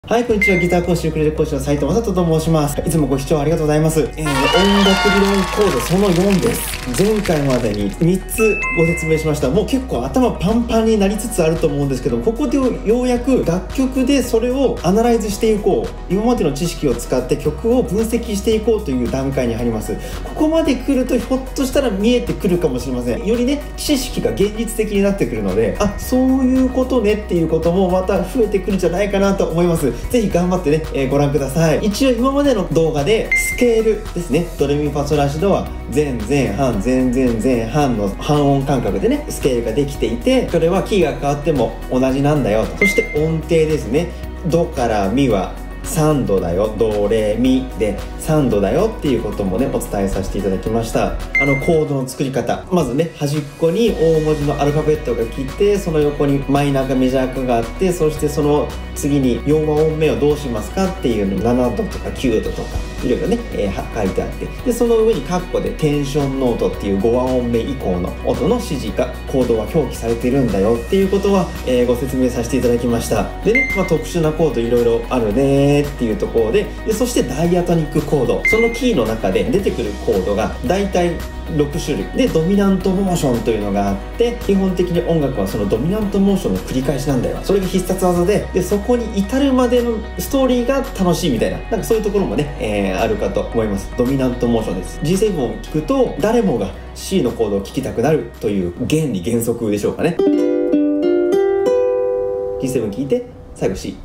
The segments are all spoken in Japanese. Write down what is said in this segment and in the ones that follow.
はい、こんにちは。ギター講師、ウクレレ講師の斉藤正人と申します。いつもご視聴ありがとうございます。音楽理論講座その4です。前回までに3つご説明しました。もう結構頭パンパンになりつつあると思うんですけど、ここでようやく楽曲でそれをアナライズしていこう。今までの知識を使って曲を分析していこうという段階に入ります。ここまで来るとひょっとしたら見えてくるかもしれません。よりね、知識が現実的になってくるので、あ、そういうことねっていうこともまた増えてくるんじゃないかなと思います。ぜひ頑張ってね、ご覧ください。一応今までの動画でスケールですね、ドレミファソラシドは前前半前前前半の半音感覚でねスケールができていて、それはキーが変わっても同じなんだよと。そして音程ですね、ドからミは3度だよ、ドレミで3度だよっていうこともねお伝えさせていただきました。コードの作り方、まずね端っこに大文字のアルファベットが来て、その横にマイナーかメジャーかがあって、そしてその次に4和音目をどうしますかっていうの7度とか9度とかいろいろね、書いてあって、でその上にカッコでテンションノートっていう5和音目以降の音の指示がコードは表記されているんだよっていうことは、ご説明させていただきました。でね、特殊なコードいろいろあるねっていうところで、そしてダイアトニックコード、そのキーの中で出てくるコードがだいたい6種類で、ドミナントモーションというのがあって、基本的に音楽はそのドミナントモーションの繰り返しなんだよ。それが必殺技で、そこに至るまでのストーリーが楽しいみたいな、なんかそういうところもね、あるかと思います。ドミナントモーションです。G7 を聴くと誰もが C のコードを聴きたくなるという原理原則でしょうかね。G7 聴いて最後 C、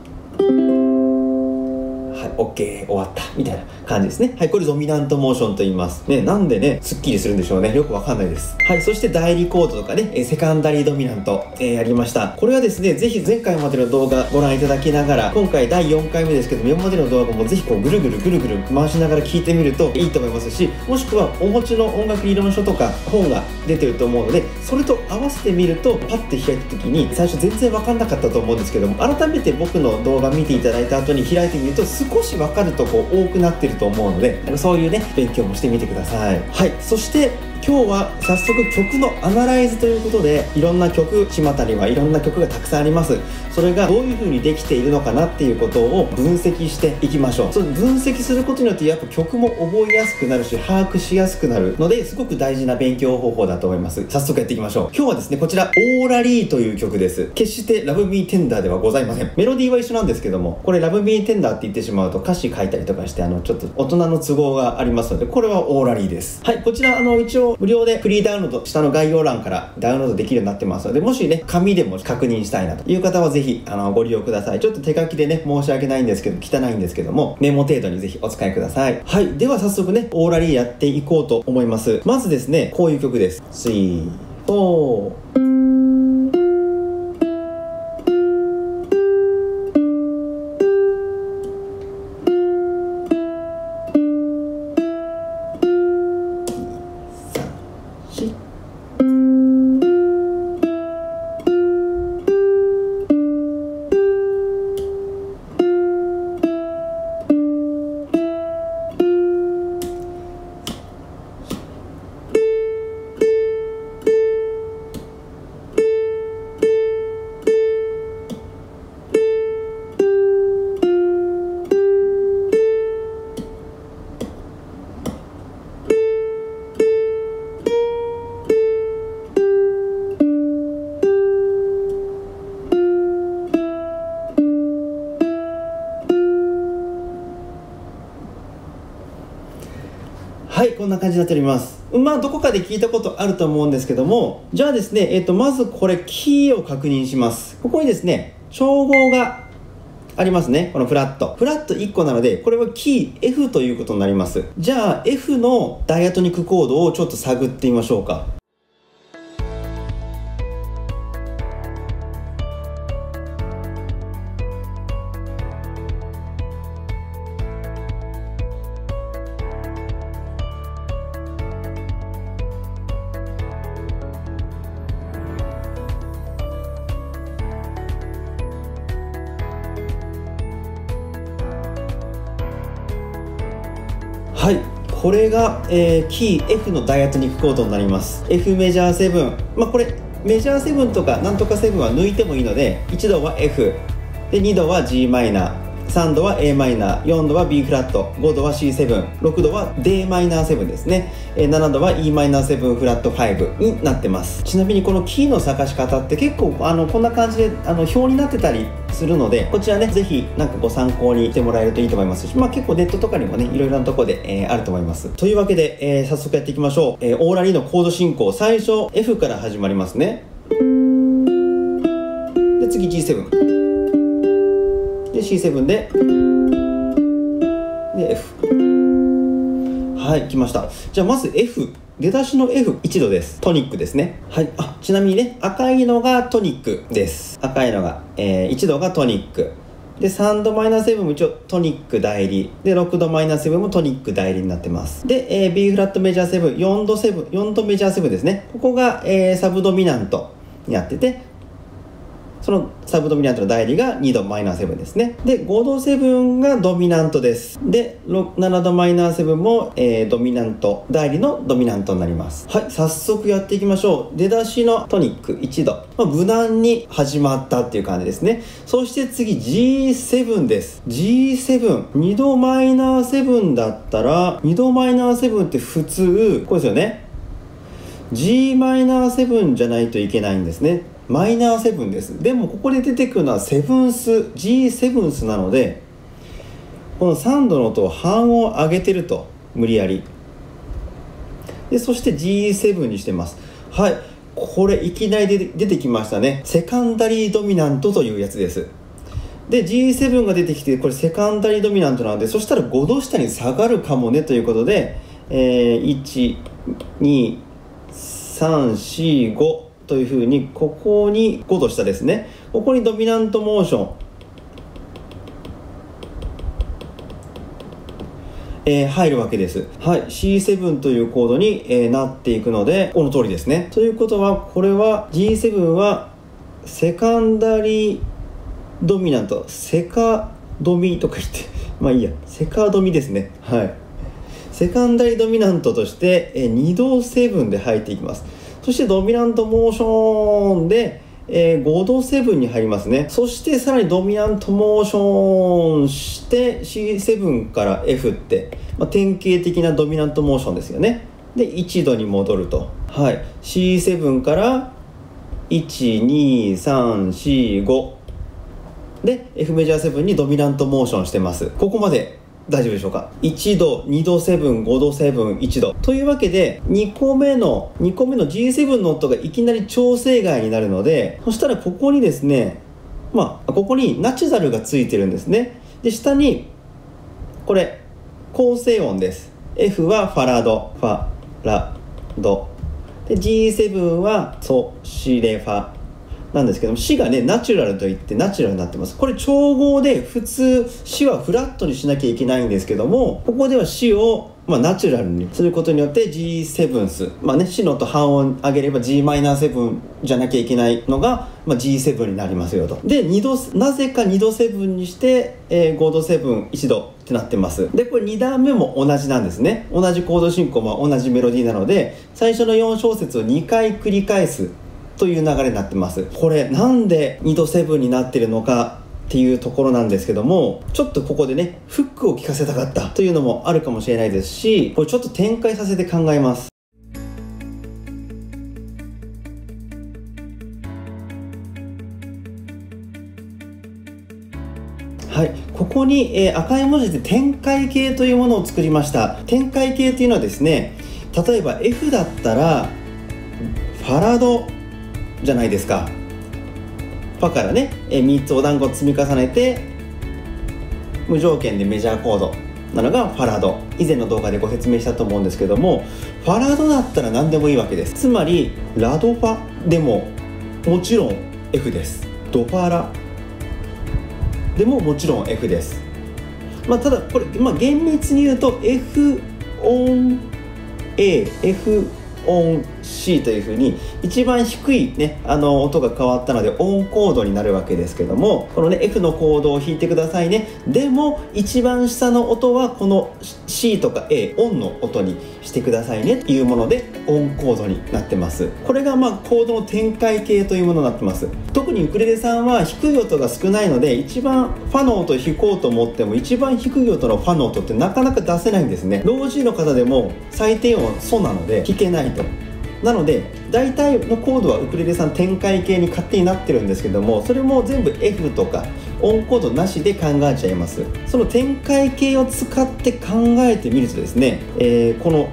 はい、OK 終わったみたいな感じですね。はい、これドミナントモーションと言いますね。なんでねスッキリするんでしょうね、よくわかんないです。はい、そして代理コードとかね、セカンダリードミナント、やりました。これはですね、ぜひ前回までの動画ご覧いただきながら、今回第4回目ですけども、今までの動画もぜひこうぐるぐる回しながら聞いてみるといいと思いますし、もしくはお持ちの音楽理論書とか本が出てると思うので、それと合わせてみるとパッて開いた時に最初全然わかんなかったと思うんですけども、改めて僕の動画見ていただいた後に開いてみると少しわかるとこ多くなってると思うので、そういうね勉強もしてみてください。はい、そして今日は早速曲のアナライズということで、いろんな曲、巷にはいろんな曲がたくさんあります。それがどういう風にできているのかなっていうことを分析していきましょう。その分析することによってやっぱ曲も覚えやすくなるし、把握しやすくなるので、すごく大事な勉強方法だと思います。早速やっていきましょう。今日はですね、こちらオーラリーという曲です。決してラブミーテンダーではございません。メロディーは一緒なんですけども、これラブミーテンダーって言ってしまうと歌詞書いたりとかしてちょっと大人の都合がありますので、これはオーラリーです。はい、こちら一応無料でフリーダウンロード、下の概要欄からダウンロードできるようになってますので、もしね紙でも確認したいなという方はぜひご利用ください。ちょっと手書きでね申し訳ないんですけど、汚いんですけども、メモ程度にぜひお使いください。はい、では早速ねオーラリーやっていこうと思います。まずですね、こういう曲です。3、4はい、こんな感じになっております。どこかで聞いたことあると思うんですけども、じゃあですね、まずこれキーを確認します。ここにですね、調合がありますね。このフラット1個なので、これはキー F ということになります。じゃあ F のダイアトニックコードをちょっと探ってみましょうか。はい、これが、キー F のダイアトニックコードになります。 F メジャー7、これメジャー7とかなんとか7は抜いてもいいので、1度は F で2度は G マイナー、 3度は a マイナー、4度は B フラット、5度は C7、6度は d マイナー7ですね、7度は e マイナー7フラット5になってます。ちなみにこのキーの探し方って結構こんな感じで表になってたりするので、こちらねぜひなんかご参考にしてもらえるといいと思いますし、結構ネットとかにもねいろいろなところで、あると思います。というわけで、早速やっていきましょう。オーラリーのコード進行、最初 F から始まりますね。で次 G7 で C7 で F。 はい来ました。じゃあまず F、 出だしの F1 度です。トニックですね。はい。ちなみにね赤いのがトニックです。赤いのが、1度がトニックで、3度マイナー7も一応トニック代理で、6度マイナー7もトニック代理になってます。で、B フラットメジャー7、4度メジャー7ですね。ここが、サブドミナントになってて、そのサブドミナントの代理が2度マイナー7ですね。で、5度7がドミナントです。で、7度マイナー7も、ドミナント、代理のドミナントになります。はい、早速やっていきましょう。出だしのトニック1度。無難に始まったっていう感じですね。そして次 G7 です。G7、2度マイナー7だったら、2度マイナー7って普通、これですよね。G マイナー7じゃないといけないんですね。マイナー7です。でもここで出てくるのはセブンス G7 スなので、この3度の音を半音上げてると、無理やりで、そして G7 にしてます。はい、これいきなり出てきましたね。セカンダリードミナントというやつです。で G7 が出てきて、これセカンダリードミナントなので、そしたら5度下に下がるかもねということで、1、2、3、4、5というふうに、ここに5度下ですね。ここにドミナントモーション、入るわけです。はい、C7 というコードに、なっていくので、この通りですね。ということは、これは G7 はセカンダリードミナント、セカドミとか言っていいや、セカドミですね。はい、セカンダリードミナントとして、2度7で入っていきます。そしてドミナントモーションで、5度7に入りますね。そしてさらにドミナントモーションして C7 から F って、典型的なドミナントモーションですよね。で1度に戻ると、はい、C7 から12345で F メジャー7にドミナントモーションしてます。ここまで大丈夫でしょうか。1度、2度7、5度7、1度というわけで、2個目の G7 の音がいきなり調整外になるので、そしたらここにですね、ここにナチュラルがついてるんですね。で下にこれ構成音です。 F はファラド、ファラドで G7 はソシレファなんですけども、シがねナチュラルといってナチュラルになってます。これ調合で普通シはフラットにしなきゃいけないんですけども、ここではシをナチュラルにすることによって G7 ス、シの音半音上げれば G マイナー7じゃなきゃいけないのが、G7 になりますよと。でなぜか2度7にして、5度7、1度ってなってます。でこれ2段目も同じなんですね。同じコード進行も同じメロディーなので、最初の4小節を2回繰り返すという流れになってます。これなんで2度7になってるのかっていうところなんですけども、ちょっとここでねフックを聞かせたかったというのもあるかもしれないですし、これちょっと展開させて考えます。はい、ここに、赤い文字で展開形というものを作りました。展開形というのはですね、例えば F だったらファラドじゃないですか。ファからね、3つお団子を積み重ねて無条件でメジャーコードなのがファラド。以前の動画でご説明したと思うんですけども、ファラドだったら何でもいいわけです。つまりラドファでももちろん F です。ドファラでももちろん F です。ただこれ、厳密に言うと F 音 A、F 音 C というふうに一番低いね音が変わったのでオンコードになるわけですけども、このね F のコードを弾いてくださいね。でも一番下の音はこの C とか A オンの音にしてくださいねというものでオンコードになってます。これがコードの展開系というものになってます。特にウクレレさんは低い音が少ないので、一番ファの音を弾こうと思っても一番低い音のファの音ってなかなか出せないんですね。ロー G の方でも最低音ソなので弾けないと。なので大体のコードはウクレレさん展開系に勝手になってるんですけども、それも全部 F とかオンコードなしで考えちゃいます。その展開系を使って考えてみるとですね、この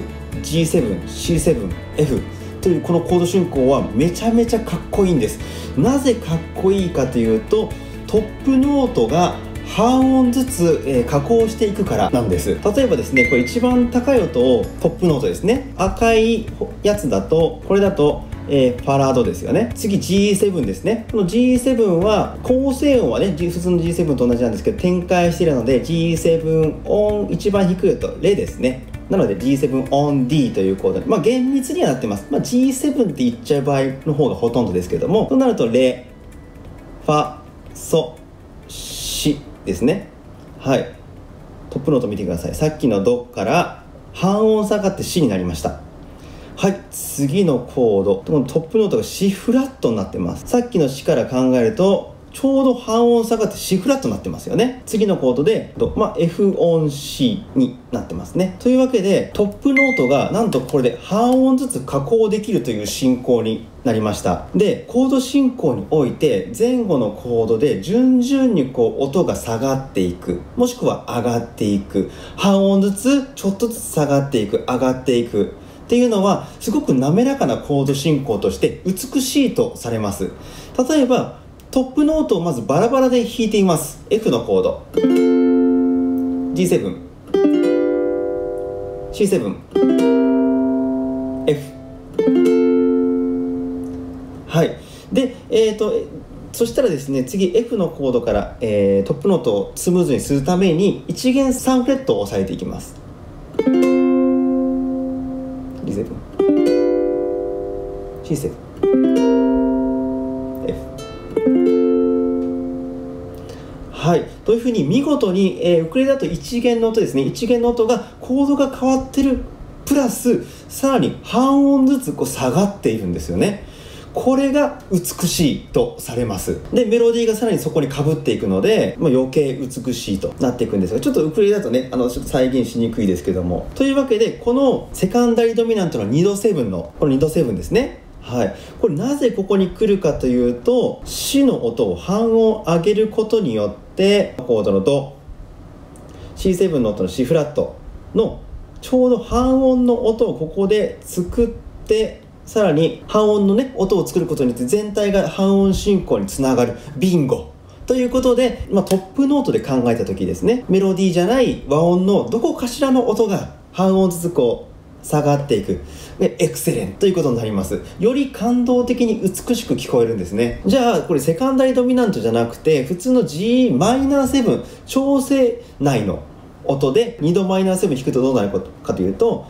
FG7、C7、F というこのコード進行はめちゃめちゃかっこいいんです。なぜかっこいいかというと、トップノートが半音ずつ、加工していくからなんです。例えばですね、これ一番高い音をトップノートですね、赤いやつだとこれだとファラードですよね。次 G7 ですね。この G7 は構成音はね普通の G7 と同じなんですけど展開しているので G7 音一番低い音レですね。なので G7 on D というコードで、厳密にはなってます。G7 って言っちゃう場合の方がほとんどですけども、となるとレ、ファ、ソ、シですね。はい。トップノート見てください。さっきのドから半音下がってシになりました。はい、次のコード、このトップノートがシフラットになってます。さっきのシから考えるとちょうど半音下がってシフラットになってますよね。次のコードで、F 音 C になってますね。というわけでトップノートがなんとこれで半音ずつ加工できるという進行になりました。でコード進行において前後のコードで順々に音が下がっていく、もしくは上がっていく、半音ずつちょっとずつ下がっていく、上がっていくっていうのはすごく滑らかなコード進行として美しいとされます。例えばトップノートをまずバラバラで弾いてみます。 F のコード G7、 C7、 F。 はい。でそしたらですね、次 F のコードから、トップノートをスムーズにするために1弦3フレットを押さえていきます。 G7、 C7、 F。 はい、というふうに見事に、ウクレレだと1弦の音ですね、1弦の音がコードが変わってるプラスさらに半音ずつ下がっているんですよね。これが美しいとされます。でメロディーがさらにそこにかぶっていくので、余計美しいとなっていくんですが、ちょっとウクレレだとねちょっと再現しにくいですけども、というわけでこのセカンダリドミナントの2度7のこの2度7ですね。はい、これなぜここに来るかというと、シの音を半音上げることによってコードのド C7 の音のシフラットのちょうど半音の音をここで作って、さらに半音のね音を作ることによって全体が半音進行につながるビンゴということで、トップノートで考えた時ですね、メロディーじゃない和音のどこかしらの音が半音ずつ下がっていくでエクセレンということになります。より感動的に美しく聞こえるんですね。じゃあこれセカンダリドミナントじゃなくて普通の Gm7 調整内の音で2度 -7 弾くとどうなるかというと、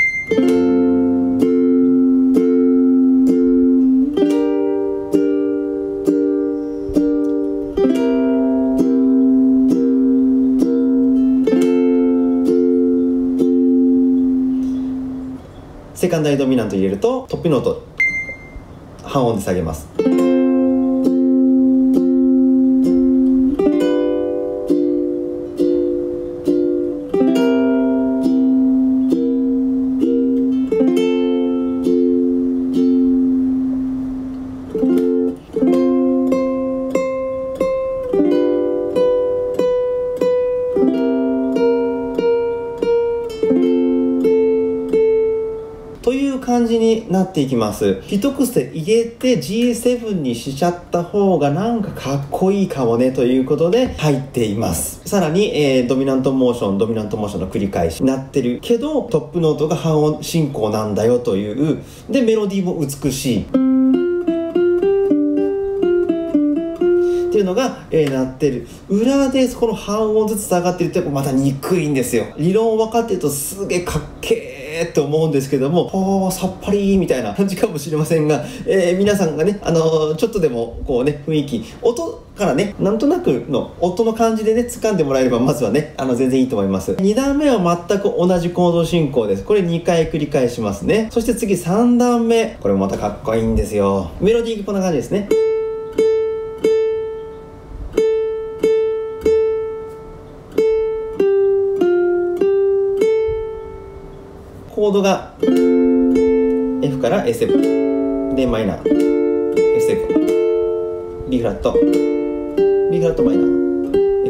セカンダリドミナント入れるとトップノート半音で下げます。という感じになっていきます。一癖入れて G7 にしちゃった方がなんかかっこいいかもねということで入っています。さらに、ドミナントモーションの繰り返しになってるけどトップノートが半音進行なんだよというでメロディーも美しいっていうのが、なってる。裏でこの半音ずつ下がってるってまた憎いんですよ。理論分かってるとすげえかっけーって思うんですけども、さっぱりみたいな感じかもしれませんが、皆さんがね、ちょっとでもこうね、雰囲気、音からね、なんとなくの音の感じでね、掴んでもらえればまずはね、全然いいと思います。2段目は全く同じコード進行です。これ2回繰り返しますね。そして次3段目、これもまたかっこいいんですよ。メロディーがこんな感じですね。コードが F から A7 でマイナー F7 B フラット B フラットマイナー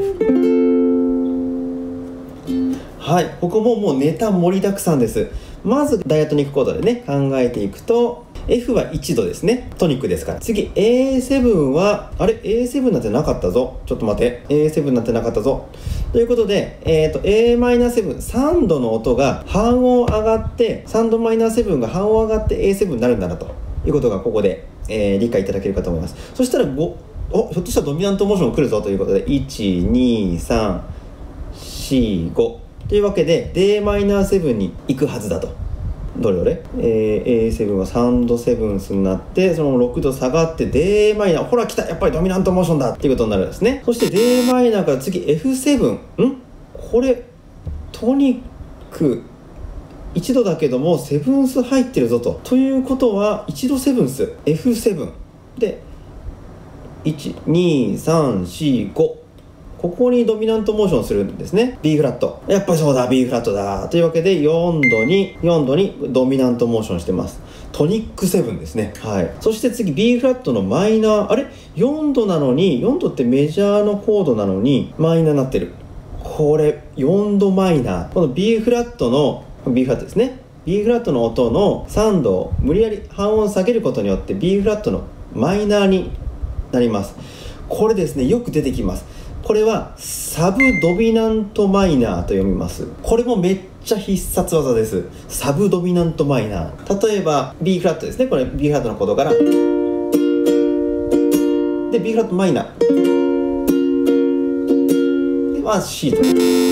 F。 はい、ここももうネタ盛りだくさんです。まずダイアトニックコードでね考えていくと、 F は1度ですね、トニックですから。次 A7 はあれ A7 なんてなかったぞ、ちょっと待て、 A7 なんてなかったぞということで、Am7、3度の音が半音上がって、3度 -7 が半音上がって A7 になるんだなということがここで、理解いただけるかと思います。そしたらひょっとしたらドミナントモーション来るぞということで、12345というわけで d-7 に行くはずだと。どれ A7 は3度セブンスになって、その6度下がって d マイナー、ほら来た、やっぱりドミナントモーションだっていうことになるんですね。そして d マイナーから次 F7、これトニック1度だけどもセブンス入ってるぞと。ということは1度セブンス F7 で12345、ここにドミナントモーションするんですね。 B フラット、やっぱりそうだ B フラットだというわけで4度にドミナントモーションしてます。トニック7ですね。はい。そして次 B フラットのマイナー、あれ4度なのに、4度ってメジャーのコードなのにマイナーになってる。これ4度マイナー、この B フラットの B フラットですね、 B フラットの音の3度を無理やり半音下げることによって B フラットのマイナーになります。これですね、よく出てきます。これはサブドミナントマイナーと読みます。これもめっちゃ必殺技です。サブドミナントマイナー。例えば B フラットですね、これ B フラットのコードからで B フラットマイナーで、C と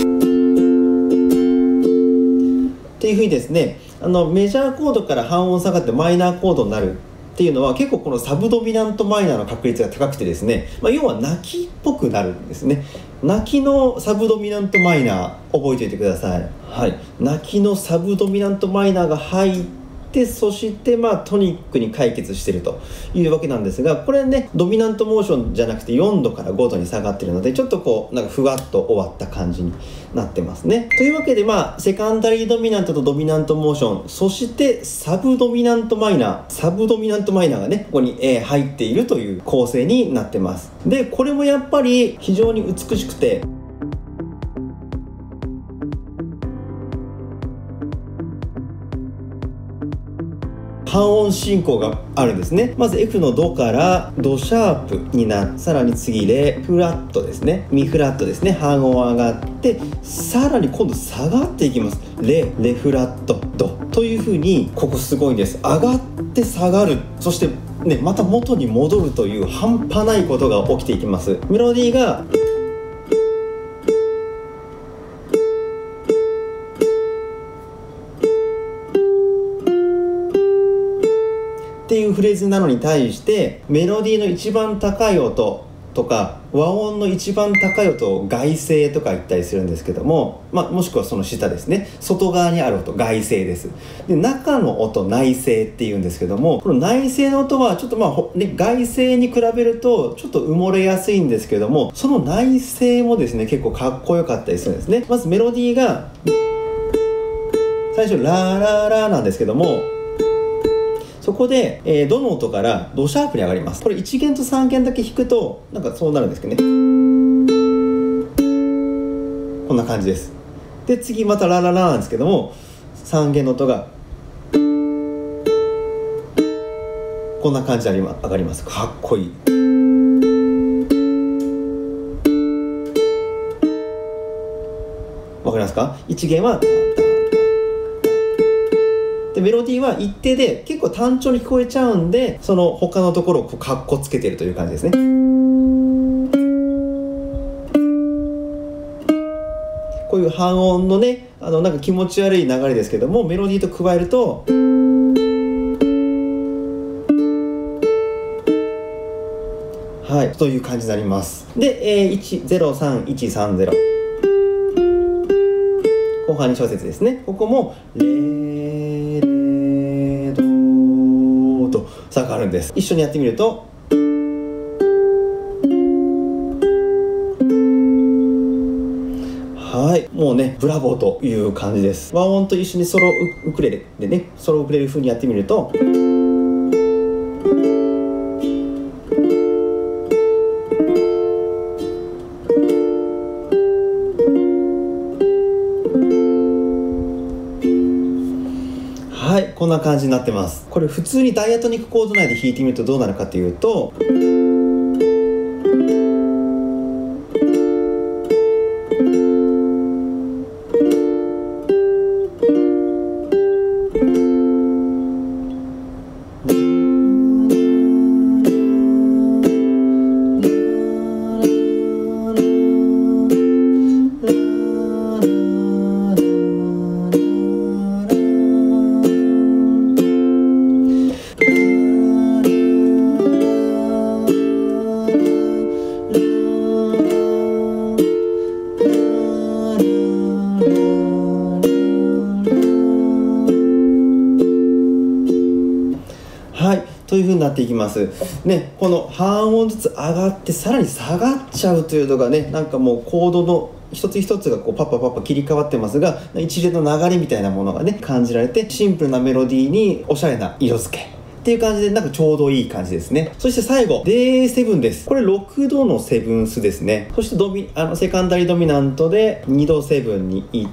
っていうふうにですね、メジャーコードから半音下がってマイナーコードになるっていうのは、結構このサブドミナントマイナーの確率が高くてですね、要は泣きっぽくなるんですね。泣きのサブドミナントマイナー覚えておいてください。はい、泣きのサブドミナントマイナーが入って、そしてトニックに解決しているというわけなんですが、これねドミナントモーションじゃなくて4度から5度に下がっているので、ちょっとこうなんかふわっと終わった感じになってますね。というわけでセカンダリードミナントとドミナントモーション、そしてサブドミナントマイナーがねここに入っているという構成になってます。でこれもやっぱり非常に美しくて、半音進行があるんですね。まず F のドからドシャープになって、さらに次レフラットですね、ミフラットですね、半音上がって、さらに今度下がっていきます。レフラットドというふうに、ここすごいんです。上がって下がる、そしてねまた元に戻るという半端ないことが起きていきます。メロディーがっていうフレーズなのに対して、メロディーの一番高い音とか和音の一番高い音を外声とか言ったりするんですけども、もしくはその下ですね、外側にある音外声です。で中の音内声っていうんですけども、この内声の音はちょっと外声に比べるとちょっと埋もれやすいんですけども、その内声もですね結構かっこよかったりするんですね。まずメロディーが最初ラララなんですけども、そこで、ドの音からドシャープに上がります。これ1弦と3弦だけ弾くとなんかそうなるんですけどね、こんな感じです。で次またラララなんですけども、3弦の音がこんな感じで上がります。かっこいい。わかりますか？ 1 弦はでメロディーは一定で結構単調に聞こえちゃうんで、その他のところをカッコつけてるという感じですね。 こういう半音のねなんか気持ち悪い流れですけども、メロディーと加えるとはいという感じになります。で、103130後半2小節ですね。ここもレレドと下がるんです。一緒にやってみるとはい、もうねブラボーという感じです。和音と一緒にソロウクレレでね、ソロウクレレ風にやってみるとはい、こんな感じになってます。これ普通にダイアトニックコード内で弾いてみるとどうなるかというと、という風になっていきますね。この半音ずつ上がってさらに下がっちゃうというのがね、なんかもうコードの一つ一つがこうパッパパッパ切り替わってますが、一連の流れみたいなものがね感じられて、シンプルなメロディーにおしゃれな色付けっていう感じで、なんかちょうどいい感じですね。そして最後 D7 です。これ6度のセブンスですね。そしてセカンダリードミナントで2度セブンに行って、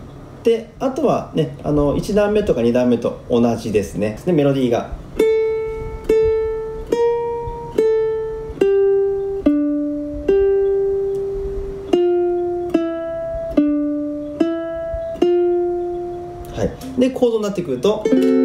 あとはね1段目とか2段目と同じですね。でメロディーがでコードになってくると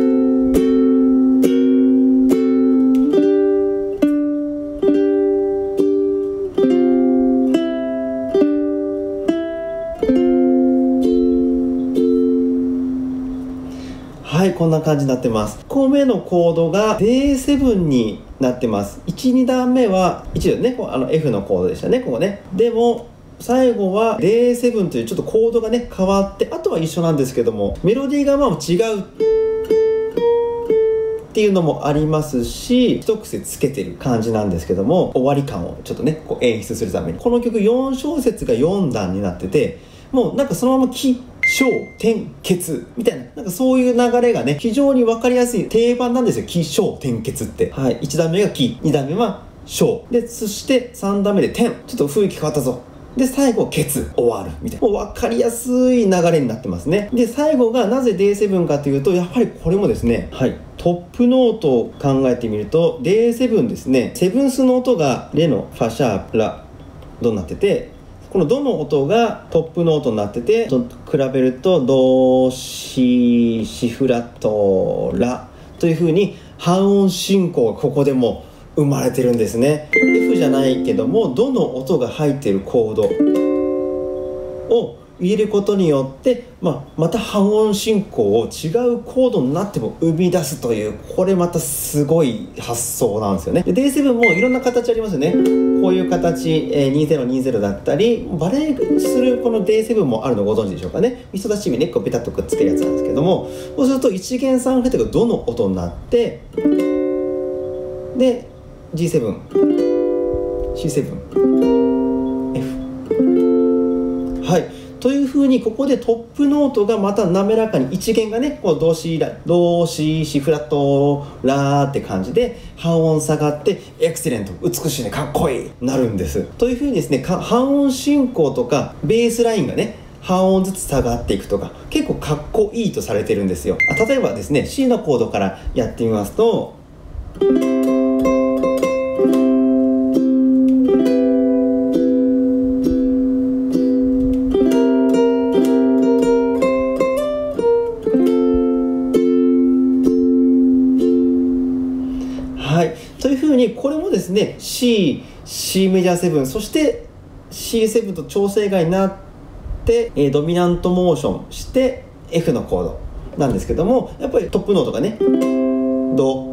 はいこんな感じになってます。1個目のコードが D7 になってます。1、2段目は一度ねF のコードでしたね、ここね。でも最後は D7 というちょっとコードがね変わって、あとは一緒なんですけどもメロディーがまあ違うっていうのもありますし、一癖つけてる感じなんですけども、終わり感をちょっとねこう演出するためにこの曲4小節が4段になってて、もうなんかそのまま起承転結みたいな、なんかそういう流れがね非常に分かりやすい定番なんですよ、起承転結って。はい、1段目が起、2段目は承で、そして3段目で転、ちょっと雰囲気変わったぞで最後ケツ終わるみたいな、もう分かりやすい流れになってますね。で最後がなぜ D7 かというと、やっぱりこれもですね、はい、トップノートを考えてみると D7 ですね、セブンスの音がレのファシャープラドになってて、このドの音がトップノートになってて、比べるとドシシフラットラという風に半音進行がここでも生まれてるんですね。 F じゃないけどもどの音が入っているコードを入れることによって、また半音進行を違うコードになっても生み出すという、これまたすごい発想なんですよね。で D7 もいろんな形ありますよね。こういう形、2020だったり、バレエするこの D7 もあるのご存知でしょうかね。人差し指ねこうペタッとくっつけるやつなんですけども、そうすると1弦3フレットがどの音になって、で G7、C7、F、はい。という風にここでトップノートがまた滑らかに1弦がねこうドシシフラットラーって感じで半音下がってエクセレント美しいねかっこいいなるんです。という風にですね、半音進行とかベースラインがね半音ずつ下がっていくとか結構かっこいいとされてるんですよ。例えばですね C のコードからやってみますと、というふうにこれもですね C メジャー7、そして C7 と調整外になっ 、ドミナントモーションして F のコードなんですけども、やっぱりトップノートがねド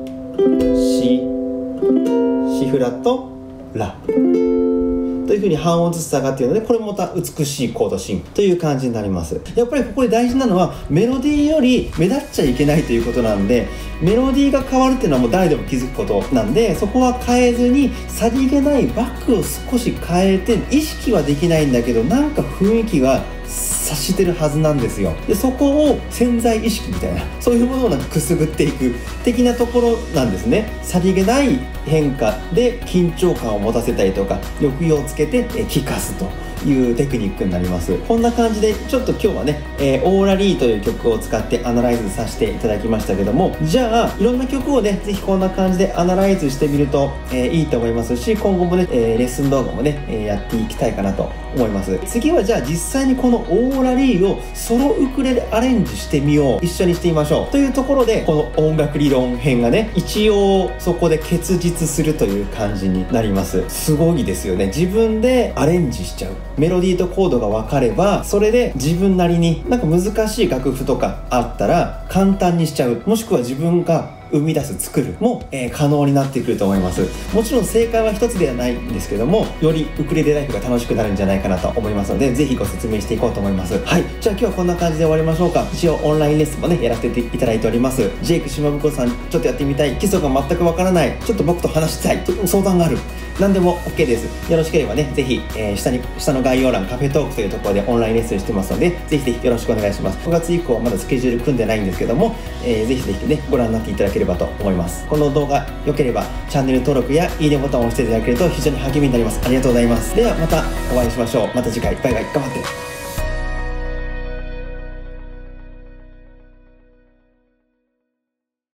シフラットラというふうに半音ずつ下がっているので、これもまた美しいコード進という感じになります。やっぱりここで大事なのはメロディーより目立っちゃいけないということなんで、メロディーが変わるっていうのはもう誰でも気づくことなんで、そこは変えずにさりげないバックを少し変えて、意識はできないんだけどなんか雰囲気が察してるはずなんですよ。でそこを潜在意識みたいな、そういうものをなんかくすぐっていく的なところなんですね。さりげない変化で緊張感を持たせたりとか、抑揚をつけて聞かすというテクニックになります。こんな感じでちょっと今日はね、オーラリーという曲を使ってアナライズさせていただきましたけども、じゃあいろんな曲をねぜひこんな感じでアナライズしてみると、いいと思いますし、今後もね、レッスン動画もね、やっていきたいかなと思います。次はじゃあ実際にこのオーラリーをソロウクレレアレンジしてみよう、一緒にしてみましょうというところで、この音楽理論編がね一応そこで結実するという感じになります。すごいですよね。自分でアレンジしちゃう、メロディーとコードが分かればそれで自分なりになんか難しい楽譜とかあったら簡単にしちゃう、もしくは自分が生み出す作るも、可能になってくると思います。もちろん正解は一つではないんですけども、よりウクレレライフが楽しくなるんじゃないかなと思いますので、ぜひご説明していこうと思います。はい、じゃあ今日はこんな感じで終わりましょうか。一応オンラインレッスンもねやらせていただいております。ジェイク島袋さんちょっとやってみたい、基礎が全くわからない、ちょっと僕と話したい、相談がある、何でも OK です。よろしければねぜひ、下の概要欄カフェトークというところでオンラインレッスンしてますので、ぜひぜひよろしくお願いします。9月以降はまだスケジュール組んでないんですけども、ぜひぜひねご覧になっていただければと思います。この動画良ければチャンネル登録やいいねボタンを押していただけると非常に励みになります。ありがとうございます。ではまたお会いしましょう。また次回、バイバイ、頑張って。